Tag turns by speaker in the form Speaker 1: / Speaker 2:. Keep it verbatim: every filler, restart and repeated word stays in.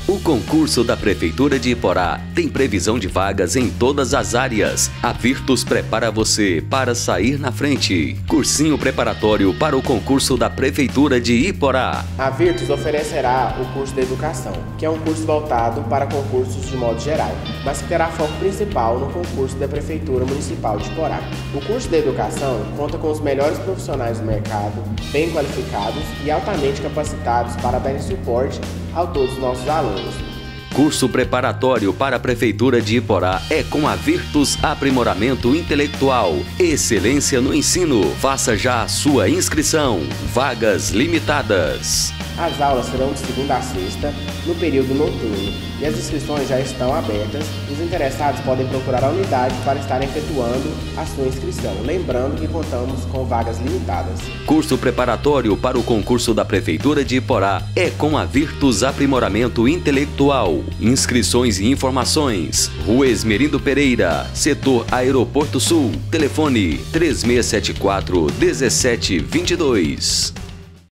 Speaker 1: O concurso da Prefeitura de Iporá tem previsão de vagas em todas as áreas. A Virtus prepara você para sair na frente. Cursinho preparatório para o concurso da Prefeitura de Iporá.
Speaker 2: A Virtus oferecerá o curso de Educação, que é um curso voltado para concursos de modo geral, mas que terá foco principal no concurso da Prefeitura Municipal de Iporá. O curso de Educação conta com os melhores profissionais do mercado, bem qualificados e altamente capacitados para darem suporte a todos os nossos alunos.
Speaker 1: Curso preparatório para a Prefeitura de Iporá é com a Virtus Aprimoramento Intelectual. Excelência no ensino. Faça já a sua inscrição. Vagas limitadas.
Speaker 2: As aulas serão de segunda a sexta, no período noturno, e as inscrições já estão abertas. Os interessados podem procurar a unidade para estar efetuando a sua inscrição. Lembrando que contamos com vagas limitadas.
Speaker 1: Curso preparatório para o concurso da Prefeitura de Iporá é com a Virtus Aprimoramento Intelectual. Inscrições e informações: Rua Esmerindo Pereira, Setor Aeroporto Sul. Telefone três seis sete quatro, um sete dois dois.